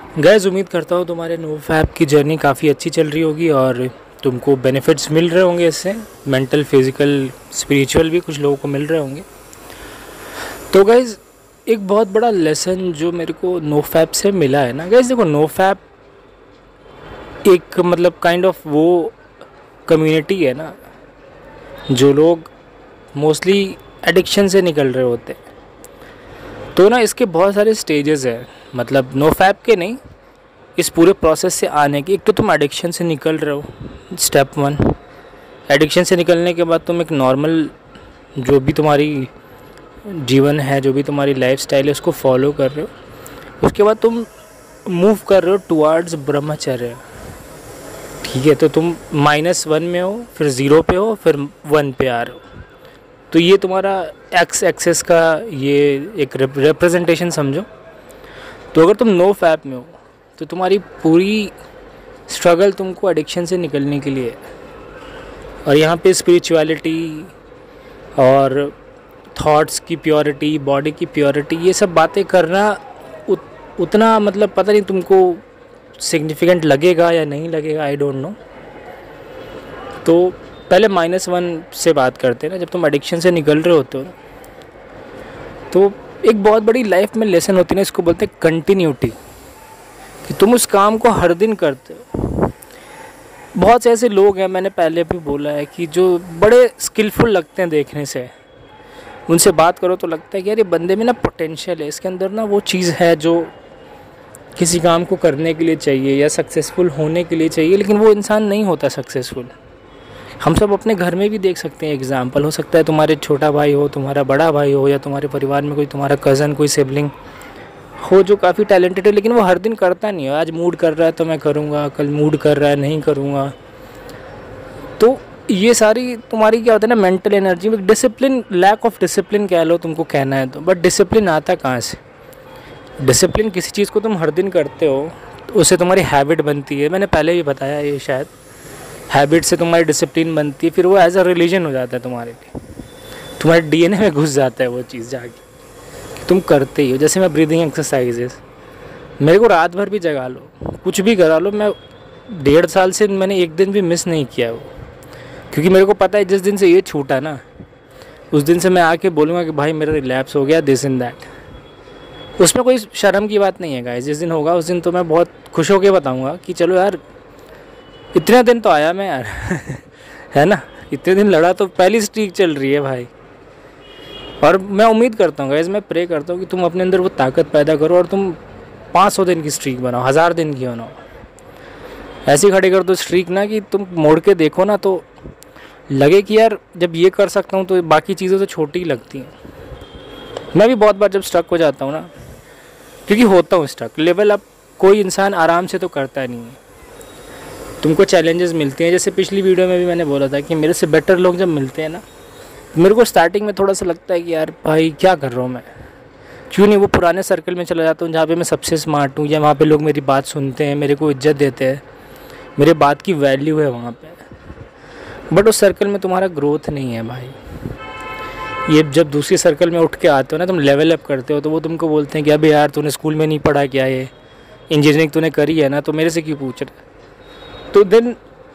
Guys, उम्मीद करता हूँ तुम्हारे नो फैप की जर्नी काफ़ी अच्छी चल रही होगी और तुमको बेनिफिट्स मिल रहे होंगे इससे। मेंटल, फिजिकल, स्पिरिचुअल भी कुछ लोगों को मिल रहे होंगे। तो गाइस, एक बहुत बड़ा लेसन जो मेरे को नो फैप से मिला है ना गाइस, देखो नो फैप एक मतलब काइंड ऑफ वो कम्युनिटी है ना, जो लोग मोस्टली एडिक्शन से निकल रहे होते हैं। तो ना इसके बहुत सारे स्टेजेस हैं, मतलब नो फैप के नहीं, इस पूरे प्रोसेस से आने की। एक तो तुम एडिक्शन से निकल रहे हो, स्टेप 1। एडिक्शन से निकलने के बाद तुम एक नॉर्मल जो भी तुम्हारी जीवन है, जो भी तुम्हारी लाइफस्टाइल है, उसको फॉलो कर रहे हो। उसके बाद तुम मूव कर रहे हो टुवर्ड्स ब्रह्मचर्य। ठीक है, तो तुम -1 में हो, फिर 0 पे हो, फिर 1 पे आ रहे हो। तो ये तुम्हारा एक्स एक्सेस का ये एक रिप्रेजेंटेशन समझो। तो अगर तुम नो फैप में हो तो तुम्हारी पूरी स्ट्रगल तुमको एडिक्शन से निकलने के लिए है। और यहाँ पे स्पिरिचुअलिटी और थॉट्स की प्योरिटी, बॉडी की प्योरिटी, ये सब बातें करना उतना मतलब पता नहीं तुमको सिग्निफिकेंट लगेगा या नहीं लगेगा, आई डोंट नो। तो पहले -1 से बात करते हैं ना, जब तुम एडिक्शन से निकल रहे होते हो तो एक बहुत बड़ी लाइफ में लेसन होती है ना, इसको बोलते हैं कंटिन्यूटी, कि तुम उस काम को हर दिन करते हो। बहुत से ऐसे लोग हैं, मैंने पहले भी बोला है, कि जो बड़े स्किलफुल लगते हैं देखने से, उनसे बात करो तो लगता है कि यार ये बंदे में ना पोटेंशियल है, इसके अंदर ना वो चीज़ है जो किसी काम को करने के लिए चाहिए या सक्सेसफुल होने के लिए चाहिए, लेकिन वो इंसान नहीं होता सक्सेसफुल। हम सब अपने घर में भी देख सकते हैं एग्जाम्पल। हो सकता है तुम्हारे छोटा भाई हो, तुम्हारा बड़ा भाई हो, या तुम्हारे परिवार में कोई तुम्हारा कज़न, कोई सिबलिंग हो जो काफ़ी टैलेंटेड है, लेकिन वो हर दिन करता नहीं है। आज मूड कर रहा है तो मैं करूँगा, कल मूड कर रहा है नहीं करूँगा। तो ये सारी तुम्हारी क्या होता है ना, मेंटल एनर्जी में डिसिप्लिन, लैक ऑफ डिसिप्लिन कह लो तुमको कहना है तो। बट डिसिप्लिन आता कहाँ से? डिसिप्लिन किसी चीज़ को तुम हर दिन करते हो तो उससे तुम्हारी हैबिट बनती है। मैंने पहले भी बताया ये शायद, हैबिट से तुम्हारी डिसिप्लिन बनती है, फिर वो एज अ रिलीजन हो जाता है तुम्हारे लिए, तुम्हारे डीएनए में घुस जाता है वो चीज़ जाके, तुम करते ही हो। जैसे मैं ब्रीदिंग एक्सरसाइजेस, मेरे को रात भर भी जगा लो, कुछ भी करा लो, मैं 1.5 साल से मैंने एक दिन भी मिस नहीं किया वो, क्योंकि मेरे को पता है जिस दिन से ये छूटा ना, उस दिन से मैं आके बोलूँगा कि भाई मेरा रिलैप्स हो गया, दिस इन दैट। उसमें कोई शर्म की बात नहीं है गाइस। जिस दिन होगा उस दिन तो मैं बहुत खुश होकर बताऊँगा कि चलो यार इतने दिन तो आया मैं यार है ना, इतने दिन लड़ा तो पहली स्ट्रीक चल रही है भाई। और मैं उम्मीद करता हूँ गाइस, मैं प्रे करता हूँ कि तुम अपने अंदर वो ताकत पैदा करो और तुम 500 दिन की स्ट्रीक बनाओ, 1000 दिन की बनाओ। ऐसी खड़ी कर दो स्ट्रीक ना कि तुम मोड़ के देखो ना तो लगे कि यार जब ये कर सकता हूँ तो बाकी चीज़ें तो छोटी ही लगती हैं। मैं भी बहुत बार जब स्ट्रक हो जाता हूँ ना, क्योंकि होता हूँ स्ट्रक, लेवल अप कोई इंसान आराम से तो करता नहीं है। तुमको चैलेंजेस मिलते हैं, जैसे पिछली वीडियो में भी मैंने बोला था कि मेरे से बेटर लोग जब मिलते हैं ना, मेरे को स्टार्टिंग में थोड़ा सा लगता है कि यार भाई क्या कर रहा हूँ मैं, क्यों नहीं वो पुराने सर्कल में चला जाता हूँ जहाँ पे मैं सबसे स्मार्ट हूँ, या वहाँ पे लोग मेरी बात सुनते हैं, मेरे को इज्जत देते हैं, मेरे बात की वैल्यू है वहाँ पे। बट उस सर्कल में तुम्हारा ग्रोथ नहीं है भाई। ये जब दूसरी सर्कल में उठ के आते हो ना, तुम लेवल अप करते हो, तो वो तुमको बोलते हैं कि अबे यार तूने स्कूल में नहीं पढ़ा क्या, ये इंजीनियरिंग तूने करी है ना, तो मेरे से क्यों पूछ रहा है। तो देन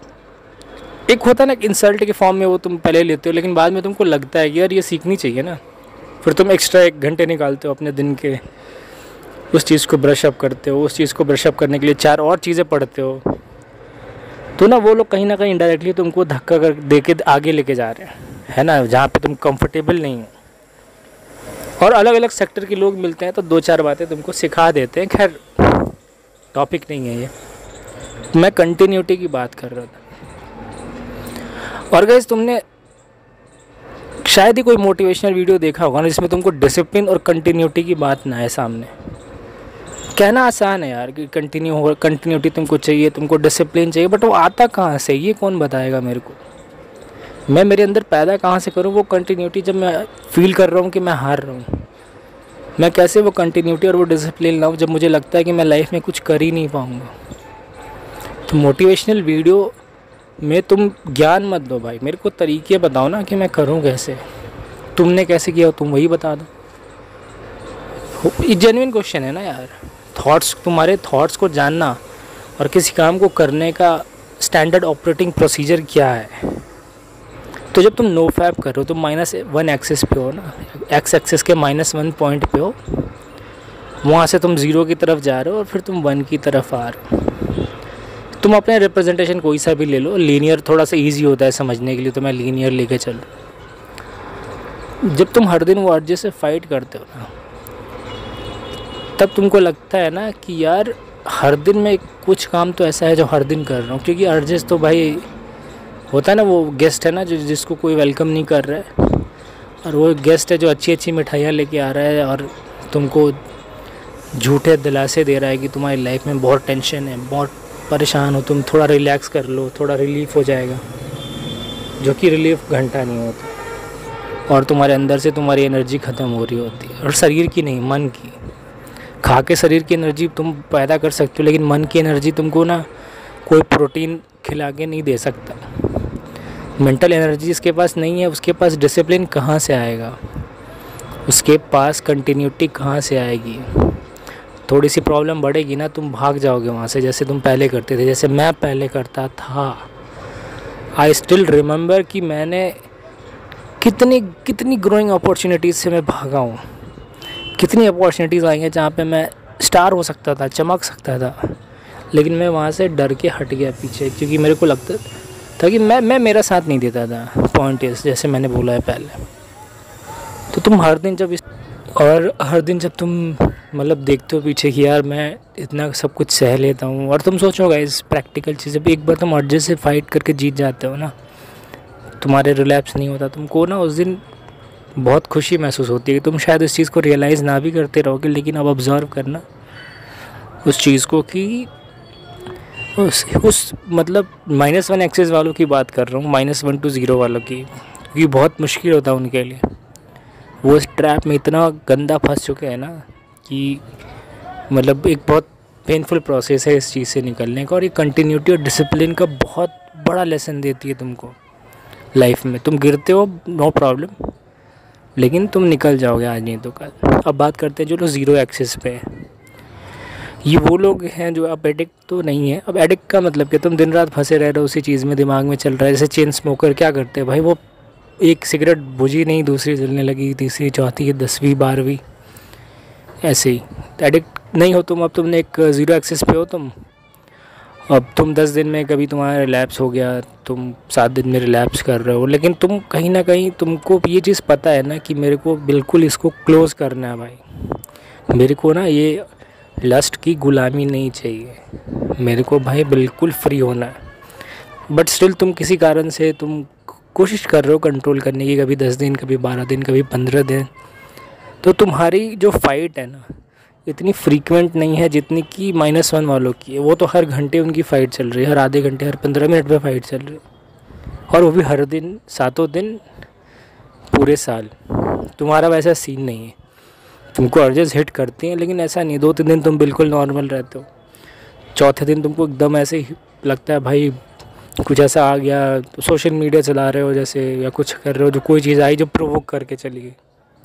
एक होता है ना इंसल्ट के फॉर्म में वो तुम पहले लेते हो, लेकिन बाद में तुमको लगता है कि यार ये सीखनी चाहिए ना, फिर तुम एक्स्ट्रा 1 घंटे निकालते हो अपने दिन के, उस चीज़ को ब्रश अप करते हो, उस चीज़ को ब्रश अप करने के लिए 4 और चीज़ें पढ़ते हो। तो ना वो लोग कहीं ना कहीं इनडायरेक्टली तुमको धक्का कर दे के आगे लेके जा रहे हैं, है ना, जहाँ पे तुम कंफर्टेबल नहीं हो। और अलग अलग सेक्टर के लोग मिलते हैं तो 2-4 बातें तुमको सिखा देते हैं। खैर टॉपिक नहीं है ये, मैं कंटिन्यूटी की बात कर रहा था। और गाइस, तुमने शायद ही कोई मोटिवेशनल वीडियो देखा होगा ना जिसमें तुमको डिसिप्लिन और कंटिन्यूटी की बात ना है सामने। कहना आसान है यार कि कंटिन्यूटी तुमको चाहिए, तुमको डिसिप्लिन चाहिए, बट वो आता कहाँ से, ये कौन बताएगा मेरे को। मैं मेरे अंदर पैदा कहाँ से करूँ वो कंटिन्यूटी, जब मैं फील कर रहा हूँ कि मैं हार रहा हूँ। मैं कैसे वो कंटिन्यूटी और वो डिसिप्लिन लाऊँ जब मुझे लगता है कि मैं लाइफ में कुछ कर ही नहीं पाऊँगा। तो मोटिवेशनल वीडियो में तुम ज्ञान मत दो भाई, मेरे को तरीके बताओ ना कि मैं करूं कैसे। तुमने कैसे किया तुम वही बता दो। ये जेन्युइन क्वेश्चन है ना यार, थॉट्स, तुम्हारे थॉट्स को जानना और किसी काम को करने का स्टैंडर्ड ऑपरेटिंग प्रोसीजर क्या है। तो जब तुम नो फैप कर रहे हो, तुम -1 एक्सिस पे हो ना, एक्स एक्सिस के -1 पॉइंट पे हो, वहाँ से तुम 0 की तरफ जा रहे हो और फिर तुम 1 की तरफ आ रहे हो। तुम अपने रिप्रेजेंटेशन कोई सा भी ले लो, लीनियर थोड़ा सा ईजी होता है समझने के लिए, तो मैं लीनियर लेके चलूँ। जब तुम हर दिन वो अर्जेस से फाइट करते हो ना, तब तुमको लगता है ना कि यार हर दिन में कुछ काम तो ऐसा है जो हर दिन कर रहा हूँ, क्योंकि अर्जेस तो भाई होता है ना, वो गेस्ट है ना जो जिसको कोई वेलकम नहीं कर रहा है, और वो गेस्ट है जो अच्छी अच्छी मिठाइयाँ लेके आ रहा है और तुमको झूठे दिलासे दे रहा है कि तुम्हारी लाइफ में बहुत टेंशन है, बहुत परेशान हो, तुम थोड़ा रिलैक्स कर लो, थोड़ा रिलीफ हो जाएगा, जो कि रिलीफ घंटा नहीं होता, और तुम्हारे अंदर से तुम्हारी एनर्जी ख़त्म हो रही होती है, और शरीर की नहीं, मन की। खा के शरीर की एनर्जी तुम पैदा कर सकते हो, लेकिन मन की एनर्जी तुमको ना कोई प्रोटीन खिला के नहीं दे सकता। मेंटल एनर्जी जिसके पास नहीं है, उसके पास डिसिप्लिन कहाँ से आएगा, उसके पास कंटिन्यूटी कहाँ से आएगी। थोड़ी सी प्रॉब्लम बढ़ेगी ना, तुम भाग जाओगे वहाँ से, जैसे तुम पहले करते थे, जैसे मैं पहले करता था। आई स्टिल रिमेंबर कि मैंने कितनी ग्रोइंग अपॉर्चुनिटीज़ से मैं भागा हूँ, कितनी अपॉर्चुनिटीज़ आई हैं जहाँ पे मैं स्टार हो सकता था, चमक सकता था, लेकिन मैं वहाँ से डर के हट गया पीछे, क्योंकि मेरे को लगता था कि मैं मेरा साथ नहीं देता था। पॉइंट इस, जैसे मैंने बोला है पहले, तो तुम हर दिन जब तुम मतलब देखते हो पीछे कि यार मैं इतना सब कुछ सह लेता हूँ, और तुम सोचोगे इस प्रैक्टिकल चीज़ें भी, एक बार तुम अर्जेस से फाइट करके जीत जाते हो ना, तुम्हारे रिलैप्स नहीं होता, तुमको ना उस दिन बहुत खुशी महसूस होती है कि तुम शायद इस चीज़ को रियलाइज़ ना भी करते रहोगे, लेकिन अब ऑब्ज़र्व करना उस चीज़ को कि उस मतलब -1 एक्सिस वालों की बात कर रहा हूँ, -1 to 0 वालों की, क्योंकि बहुत मुश्किल होता है उनके लिए। वो इस ट्रैप में इतना गंदा फंस चुके हैं ना कि मतलब एक बहुत पेनफुल प्रोसेस है इस चीज़ से निकलने का, और ये कंटिन्यूटी और डिसिप्लिन का बहुत बड़ा लेसन देती है तुमको लाइफ में। तुम गिरते हो नो प्रॉब्लम, लेकिन तुम निकल जाओगे आज नहीं तो कल। अब बात करते हैं जो लोग 0 एक्सिस पे है। ये वो लोग हैं जो अब एडिक्ट तो नहीं है। अब एडिक्ट का मतलब कि तुम दिन रात फंसे रह रहे हो उसी चीज़ में, दिमाग में चल रहा है। जैसे चेन स्मोकर क्या करते हैं भाई, वो एक सिगरेट बुझी नहीं, दूसरी जलने लगी, तीसरी, चौथी, 10वीं 12वीं, ऐसे ही। तो एडिक्ट नहीं हो तुम, अब तुमने एक 0 एक्सिस पे हो तुम। अब तुम 10 दिन में कभी तुम्हारा रिलैप्स हो गया, तुम 7 दिन में रिलैप्स कर रहे हो, लेकिन तुम कहीं ना कहीं तुमको ये चीज़ पता है ना कि मेरे को बिल्कुल इसको क्लोज़ करना है भाई, मेरे को ना ये लस्ट की गुलामी नहीं चाहिए, मेरे को भाई बिल्कुल फ्री होना है। बट स्टिल तुम किसी कारण से तुम कोशिश कर रहे हो कंट्रोल करने की, कभी 10 दिन, कभी 12 दिन, कभी 15 दिन। तो तुम्हारी जो फाइट है ना इतनी फ्रीक्वेंट नहीं है जितनी कि -1 वालों की है। वो तो हर घंटे उनकी फ़ाइट चल रही है, हर आधे घंटे, हर 15 मिनट में फ़ाइट चल रही है, और वो भी हर दिन, 7 दिन पूरे साल। तुम्हारा वैसा सीन नहीं है, तुमको अर्जेस हिट करती हैं, लेकिन ऐसा नहीं 2-3 दिन तुम बिल्कुल नॉर्मल रहते हो, चौथे दिन तुमको एकदम ऐसे ही लगता है भाई कुछ ऐसा आ गया, तो सोशल मीडिया चला रहे हो जैसे, या कुछ कर रहे हो जो कोई चीज़ आई जो प्रोवोक करके चली गई।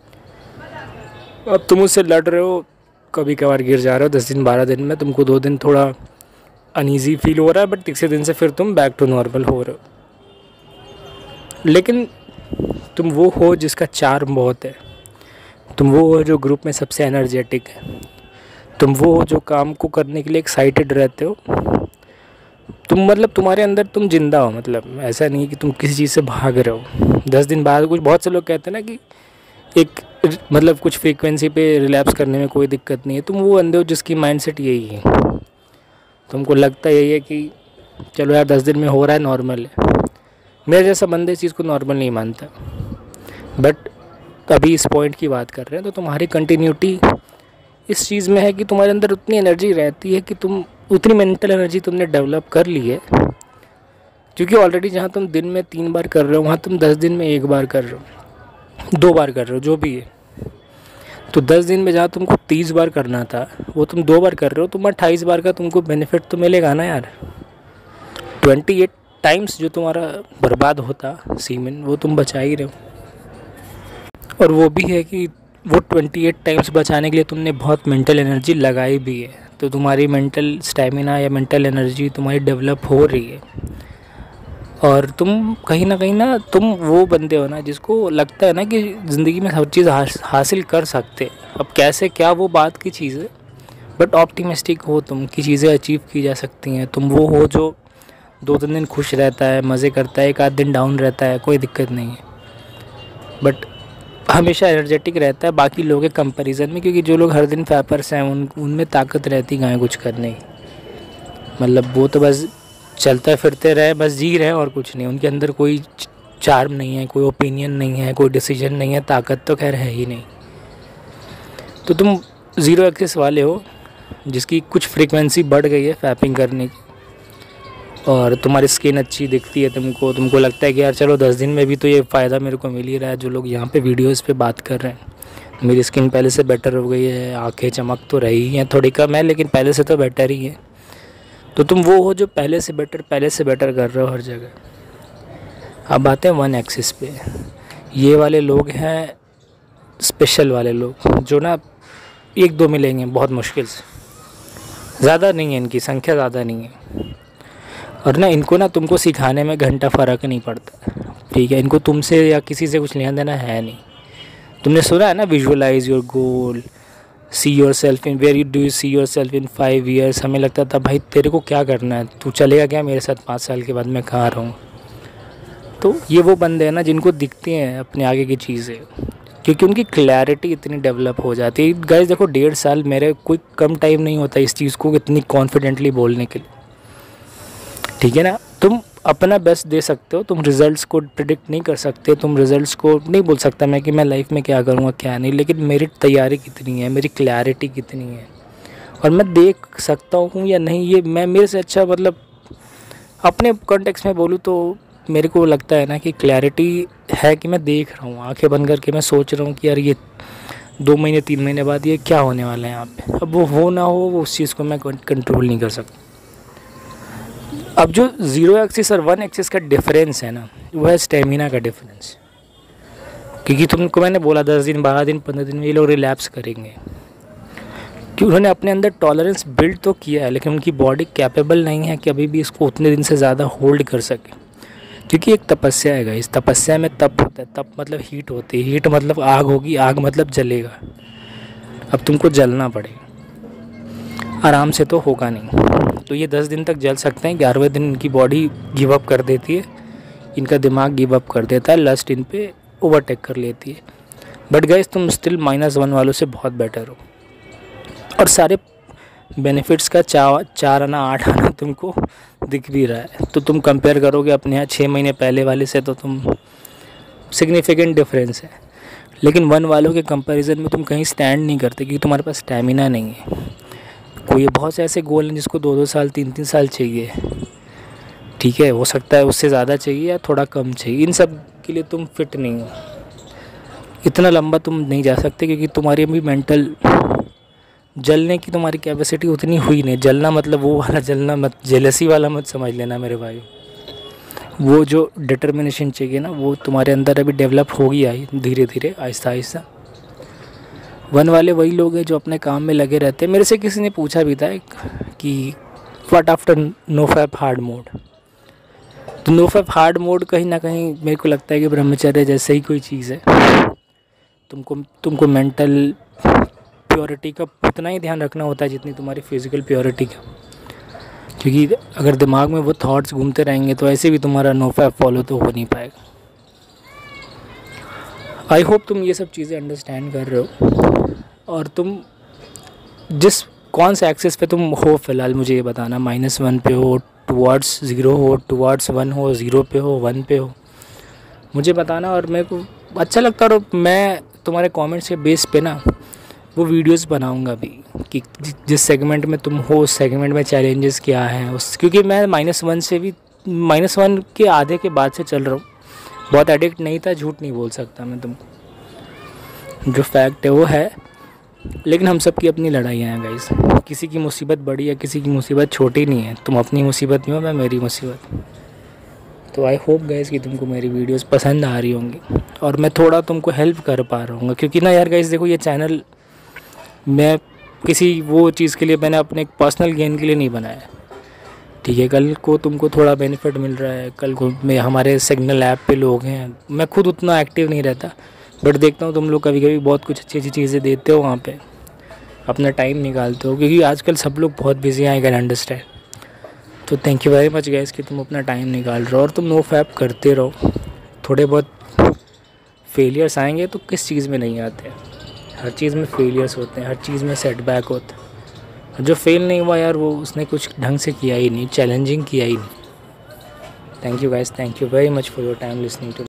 अब तुम उससे लड़ रहे हो, कभी कभार गिर जा रहे हो 10 दिन 12 दिन में, तुमको 2 दिन थोड़ा अनईजी फील हो रहा है, बट तीसरे दिन से फिर तुम बैक टू नॉर्मल हो रहे हो। लेकिन तुम वो हो जिसका चार्म बहुत है, तुम वो हो जो ग्रुप में सबसे एनर्जेटिक है, तुम वो हो जो काम को करने के लिए एक्साइटेड रहते हो, तुम मतलब तुम्हारे अंदर तुम जिंदा हो। मतलब ऐसा नहीं कि तुम किसी चीज़ से भाग रहे हो। 10 दिन बाद कुछ बहुत से लोग कहते हैं ना कि एक मतलब कुछ फ्रीक्वेंसी पे रिलैप्स करने में कोई दिक्कत नहीं है, तुम वो बंदे हो जिसकी माइंडसेट यही है, तुमको लगता यही है कि चलो यार 10 दिन में हो रहा है, नॉर्मल है। मेरे जैसा बंदे इस चीज़ को नॉर्मल नहीं मानता, बट अभी इस पॉइंट की बात कर रहे हैं तो तुम्हारी कंटिन्यूटी इस चीज़ में है कि तुम्हारे अंदर उतनी एनर्जी रहती है कि तुम उतनी मेंटल एनर्जी तुमने डेवलप कर ली है, क्योंकि ऑलरेडी जहाँ तुम दिन में 3 बार कर रहे हो वहाँ तुम 10 दिन में 1 बार कर रहे हो, 2 बार कर रहे हो, जो भी है। तो 10 दिन में जहाँ तुमको 30 बार करना था वो तुम 2 बार कर रहे हो, तुम 28 बार का तुमको बेनिफिट तो मिलेगा ना यार। 28 टाइम्स जो तुम्हारा बर्बाद होता सीमेन, वो तुम बचा ही रहे हो। और वो भी है कि वो 28 टाइम्स बचाने के लिए तुमने बहुत मेंटल एनर्जी लगाई भी है। तो तुम्हारी मेंटल स्टेमिना या मेंटल एनर्जी तुम्हारी डेवलप हो रही है। और तुम कहीं ना तुम वो बंदे हो ना जिसको लगता है ना कि ज़िंदगी में हर चीज़ हासिल कर सकते। अब कैसे क्या वो बात की चीज़ है, बट ऑप्टिमिस्टिक हो तुम कि चीज़ें अचीव की जा सकती हैं। तुम वो हो जो 2-3 दिन खुश रहता है, मज़े करता है, एक आध दिन डाउन रहता है, कोई दिक्कत नहीं है, बट हमेशा एनर्जेटिक रहता है बाकी लोगों के कंपैरिजन में। क्योंकि जो लोग हर दिन फैपर्स हैं उनमें ताकत रहती कहाँ है कुछ करने की। मतलब वो तो बस चलते फिरते रहे, बस जी रहे और कुछ नहीं। उनके अंदर कोई चार्म नहीं है, कोई ओपिनियन नहीं है, कोई डिसीजन नहीं है, ताकत तो खैर है ही नहीं। तो तुम ज़ीरो एक्सिस वाले हो जिसकी कुछ फ्रीक्वेंसी बढ़ गई है फैपिंग करने की, और तुम्हारी स्किन अच्छी दिखती है, तुमको लगता है कि यार चलो 10 दिन में भी तो ये फ़ायदा मेरे को मिल ही रहा है। जो लोग यहाँ पे वीडियोस पे बात कर रहे हैं, मेरी स्किन पहले से बेटर हो गई है, आंखें चमक तो रही हैं, थोड़ी कम है लेकिन पहले से तो बेटर ही है। तो तुम वो हो जो पहले से बेटर कर रहे हो हर जगह। अब आते हैं वन एक्सिस पे। ये वाले लोग हैं स्पेशल वाले लोग, जो ना 1-2 मिलेंगे बहुत मुश्किल से, ज़्यादा नहीं है, इनकी संख्या ज़्यादा नहीं है। और ना इनको ना तुमको सिखाने में घंटा फ़र्क नहीं पड़ता, ठीक है। इनको तुमसे या किसी से कुछ लेना देना है नहीं। तुमने सुना है ना, visualize your goal, see yourself in, where do you see yourself in 5 years। हमें लगता था भाई तेरे को क्या करना है, तू चलेगा क्या मेरे साथ 5 साल के बाद, मैं कहाँ रहूँ। तो ये वो बंदे हैं ना जिनको दिखती हैं अपने आगे की चीज़ें, क्योंकि उनकी क्लैरिटी इतनी डेवलप हो जाती है। गाइस देखो 1.5 साल मेरे कोई कम टाइम नहीं होता इस चीज़ को इतनी कॉन्फिडेंटली बोलने के लिए, ठीक है ना। तुम अपना बेस्ट दे सकते हो, तुम रिज़ल्ट्स को प्रिडिक्ट नहीं कर सकते, तुम रिज़ल्ट्स को नहीं बोल सकता मैं कि मैं लाइफ में क्या करूँगा क्या नहीं, लेकिन मेरी तैयारी कितनी है, मेरी क्लैरिटी कितनी है, और मैं देख सकता हूँ या नहीं। ये मैं मेरे से अच्छा, मतलब अपने कॉन्टेक्स्ट में बोलूँ तो मेरे को लगता है ना कि क्लैरिटी है कि मैं देख रहा हूँ, आंखें बंद करके मैं सोच रहा हूँ कि यार ये 2 महीने 3 महीने बाद ये क्या होने वाला है यहाँ पे। अब वो हो ना हो, वो उस चीज़ को मैं कंट्रोल नहीं कर सकता। अब जो ज़ीरो एक्सिस और 1 एक्सिस का डिफरेंस है ना, वो है स्टेमिना का डिफरेंस। क्योंकि तुमको मैंने बोला 10 दिन 12 दिन 15 दिन में ये लोग रिलैप्स करेंगे, कि उन्होंने अपने अंदर टॉलरेंस बिल्ड तो किया है, लेकिन उनकी बॉडी कैपेबल नहीं है कि अभी भी इसको उतने दिन से ज़्यादा होल्ड कर सके। क्योंकि एक तपस्या है, इस तपस्या में तप होता है, तप मतलब हीट होती है, हीट मतलब आग होगी, आग मतलब जलेगा। अब तुमको जलना पड़ेगा, आराम से तो होगा नहीं। तो ये 10 दिन तक जल सकते हैं, 11वें दिन इनकी बॉडी गिव अप कर देती है, इनका दिमाग गिव अप कर देता है, लस्ट इन पे ओवरटेक कर लेती है। बट गाइस तुम स्टिल -1 वालों से बहुत बेटर हो, और सारे बेनिफिट्स का 4 आना 8 आना तुमको दिख भी रहा है। तो तुम कंपेयर करोगे अपने यहाँ 6 महीने पहले वाले से, तो तुम सिग्निफिकेंट डिफरेंस है। लेकिन 1 वालों के कंपैरिजन में तुम कहीं स्टैंड नहीं करते, क्योंकि तुम्हारे पास स्टैमिना नहीं है। कोई बहुत से ऐसे गोल हैं जिसको 2-2 साल 3-3 साल चाहिए, ठीक है, हो सकता है उससे ज़्यादा चाहिए या थोड़ा कम चाहिए। इन सब के लिए तुम फिट नहीं हो, इतना लंबा तुम नहीं जा सकते, क्योंकि तुम्हारी अभी मेंटल जलने की तुम्हारी कैपेसिटी उतनी हुई नहीं। जलना मतलब वो वाला जलना मत, जेलसी वाला मत समझ लेना मेरे भाई। वो जो डिटर्मिनेशन चाहिए ना, वो तुम्हारे अंदर अभी डेवलप हो गई आई धीरे धीरे, आहिस्ता आहिस्ता। 1 वाले वही लोग हैं जो अपने काम में लगे रहते हैं। मेरे से किसी ने पूछा भी था कि what after no fap hard mode. तो नो फैप हार्ड मोड कहीं ना कहीं मेरे को लगता है कि ब्रह्मचर्य जैसे ही कोई चीज़ है। तुमको मेंटल प्योरिटी का उतना ही ध्यान रखना होता है जितनी तुम्हारी फिज़िकल प्योरिटी का, क्योंकि अगर दिमाग में वो थॉट्स घूमते रहेंगे तो ऐसे भी तुम्हारा नो फैप फॉलो तो हो नहीं पाएगा। आई होप तुम ये सब चीज़ें अंडरस्टैंड कर रहे हो, और तुम जिस कौन से एक्सेस पे तुम हो फ़िलहाल मुझे ये बताना। -1 पे हो, टुवर्ड्स 0 हो, टुवर्ड्स 1 हो, 0 पे हो, 1 पे हो, मुझे बताना। और मेरे को अच्छा लगता है, और मैं तुम्हारे कमेंट्स के बेस पे ना वो वीडियोस बनाऊंगा भी, कि जिस सेगमेंट में तुम हो उस सेगमेंट में चैलेंजेस क्या हैं उस, क्योंकि मैं -1 से भी -1 के आधे के बाद से चल रहा हूँ। बहुत एडिक्ट नहीं था, झूठ नहीं बोल सकता मैं तुमको, जो फैक्ट है वो है। लेकिन हम सब की अपनी लड़ाइयाँ हैं गाइस, किसी की मुसीबत बड़ी है, किसी की मुसीबत छोटी नहीं है। तुम अपनी मुसीबत में हो, मैं मेरी मुसीबत। तो आई होप गाइस कि तुमको मेरी वीडियोस पसंद आ रही होंगी, और मैं थोड़ा तुमको हेल्प कर पा रहा हूँ। क्योंकि ना यार गाइस देखो, ये चैनल मैं किसी वो चीज़ के लिए, मैंने अपने पर्सनल गेन के लिए नहीं बनाया। ठीक है, कल को तुमको थोड़ा बेनिफिट मिल रहा है, कल को मैं हमारे सिग्नल ऐप पे लोग हैं, मैं खुद उतना एक्टिव नहीं रहता, बट देखता हूँ तुम लोग कभी कभी बहुत कुछ अच्छी अच्छी चीज़ें देते हो वहाँ पे, अपना टाइम निकालते हो, क्योंकि आजकल सब लोग बहुत बिजी हैं, आई कैन अंडरस्टैंड। तो thank you very much guys कि तुम अपना टाइम निकाल रहे हो और तुम नो फैप करते रहो। थोड़े बहुत फेलियर्स आएंगे तो किस चीज़ में नहीं आते हैं, हर चीज़ में फेलियर्स होते हैं, हर चीज़ में सेटबैक होता है। जो फेल नहीं हुआ यार, वो उसने कुछ ढंग से किया ही नहीं, चैलेंजिंग किया ही नहीं। Thank you guys, thank you very much for your time listening to.